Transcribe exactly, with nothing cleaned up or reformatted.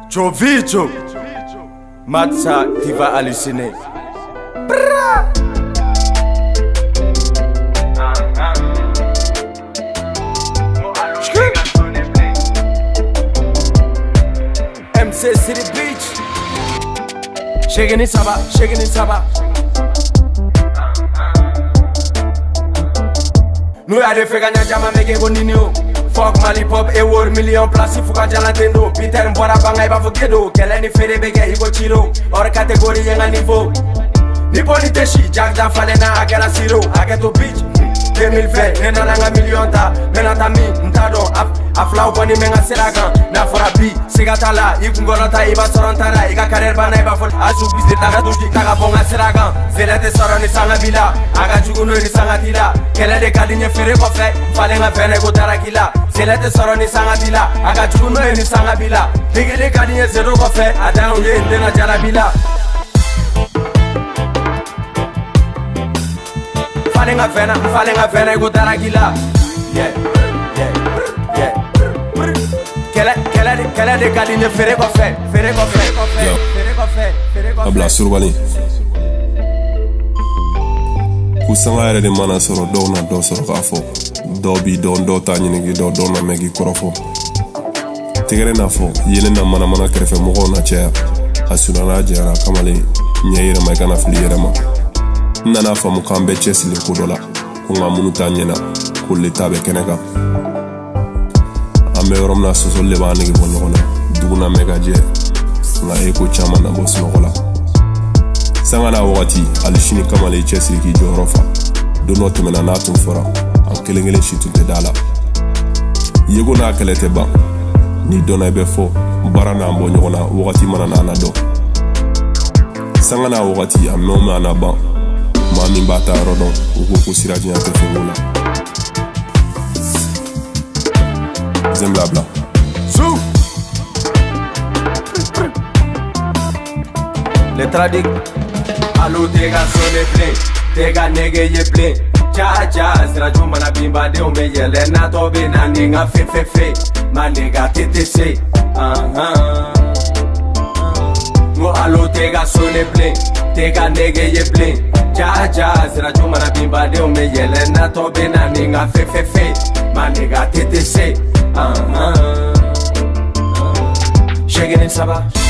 Jovicho Matsa, tu vas halluciner. Bra. M C City Beach. Shaking it saba, shaking it saba. Nous y'a des faits gagnants, jama meke go ninio. Fuck Mali pop e war million place fuka jala tendo. Peter mbora banga iba fokedo. Kele ni fere bege iko chilo. Or category yenga niveau. Ni politeshi, Jack da falena agera siro. Ageto beach. deux mille vingt, nena nanga million ta. Mena tami, ntado af aflau boni menga seragan. Na fora bi, sigatala, ikungorota iba sorontara. Iga karer bana iba fol. Asu bisde taga tuji taga bonga seragan. Zelete soroni sanga bila. Aga juguno ni sanga tila. Kele de kadinye fere kofe. Falenga vene go tarakila. Zelete soroni sanga bila. Aga juguno ni sanga bila. Digele kadinye zero kofe. Adan uye ndena jala bila. Falenga vena, falenga vena go tarakila. Yeah, yeah, yeah. Kele, kele de, kele de kadinye fere kofe. Fere kofe, fere kofe, fere kofe. Abla survali. Kusanga yɛrɛ de mana sɔrɔ dɔw na dɔ sɔrɔ k'a fɔ dɔw b'i dɔn dɔw t'a ɲinigi dɔw dɔw na mɛn k'i kɔrɔfɔ tɛgɛrɛ n'a fɔ yelen na manamana kɛrɛfɛ mɔgɔw na caya a sunna n'a jɛra kamalen ɲɛ yɛrɛma i kana fili yɛrɛ ma n nana faamu k'an bɛɛ cɛsiri ko dɔ la ko nka minnu t'a ɲɛna ko leta bɛ kɛnɛ kan an bɛ yɔrɔ min na sɔsɔli de b'an nege bɔ ɲɔgɔn na dugu na mɛn ka jɛ nka e ko caman na bɔ sunɔgɔ la sanga n'a wagati hali sini kamalen cɛsiri k'i jɔyɔrɔ fa don dɔ tɛmɛna n'a tun fɔra an kelen kelen si tun tɛ da la yego n'a kɛlɛ tɛ ban ni dɔnna i bɛ fɔ baara n'an bɔ ɲɔgɔn na wagati mana n'a na dɔn sanga n'a wagati a mɛn o mɛn a na ban maa min b'a ta yɔrɔ dɔn o ko ko sirajɛnya tɛ fɛn la Zemblabla le tradik Allo tega sone plein, tega nege ye plein. Cha cha, sira juma na bimba de ome yele na tobe na ninga fe fe fe. Ma nega T T C, ah ah. Mo allo tega sone plein, tega nege ye plein. Cha cha, sira juma na bimba de ome yele na tobe na ninga fe fe fe. Ma nega T T C, ah ah. Shaking it saba.